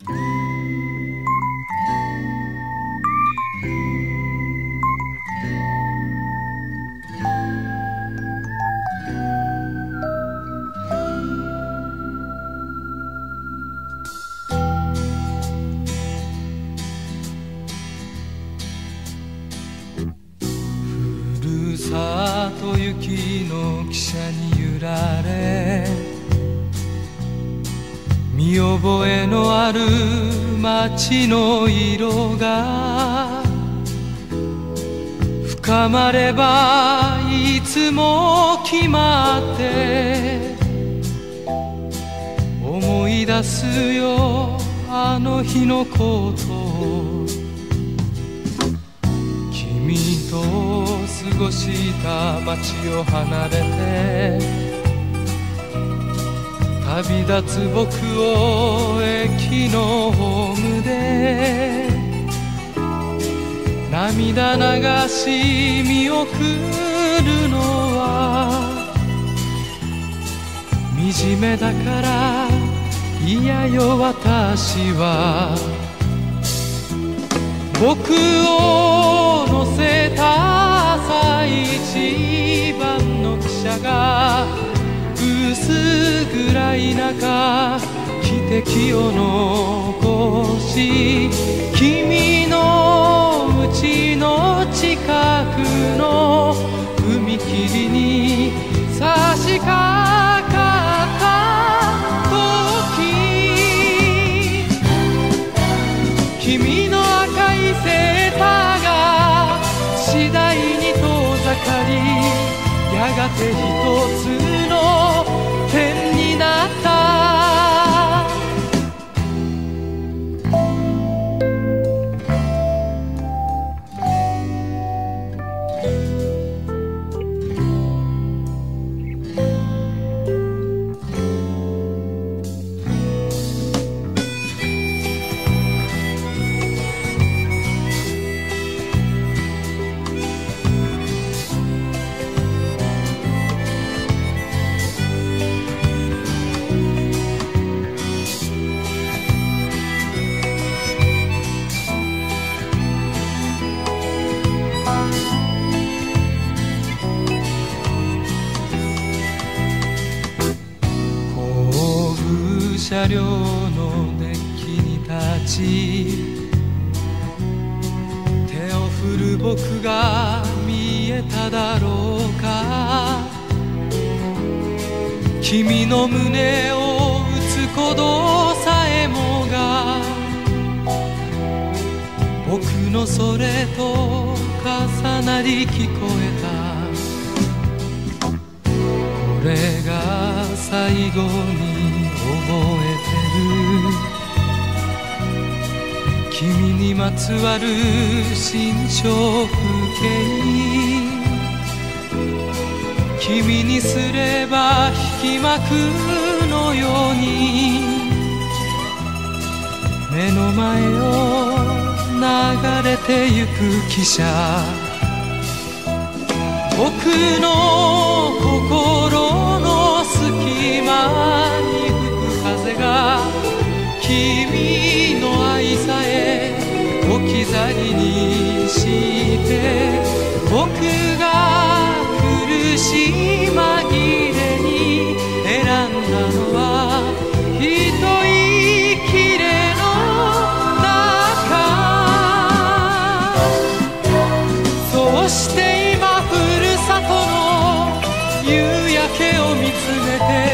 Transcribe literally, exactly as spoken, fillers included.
ふるさと雪の汽車に揺られ、見覚えのある街の色が深まればいつも決まって思い出すよあの日のことを。君と過ごした街を離れて旅立つ僕を駅のホームで涙流し見送るのは惨めだから嫌よ私は。僕を乗せた最一番の汽車が薄暗い中汽笛を残し、君の家の近くの踏切に差し掛かった時、君の赤いセーターが次第に遠ざかり、やがて一つの点になった。車両のデッキに立ち、手を振る僕が見えただろうか。君の胸を打つ鼓動さえもが僕のそれと重なり聞こえた。これが最後に覚えてる君にまつわる心象風景、君にすれば引き幕のように目の前を流れてゆく汽車、僕の心の隙間に風が君の愛さえ置き去りにして、僕が苦しい紛れに選んだのは一息れの中。そうして今ふるさとの夕焼けを見つめて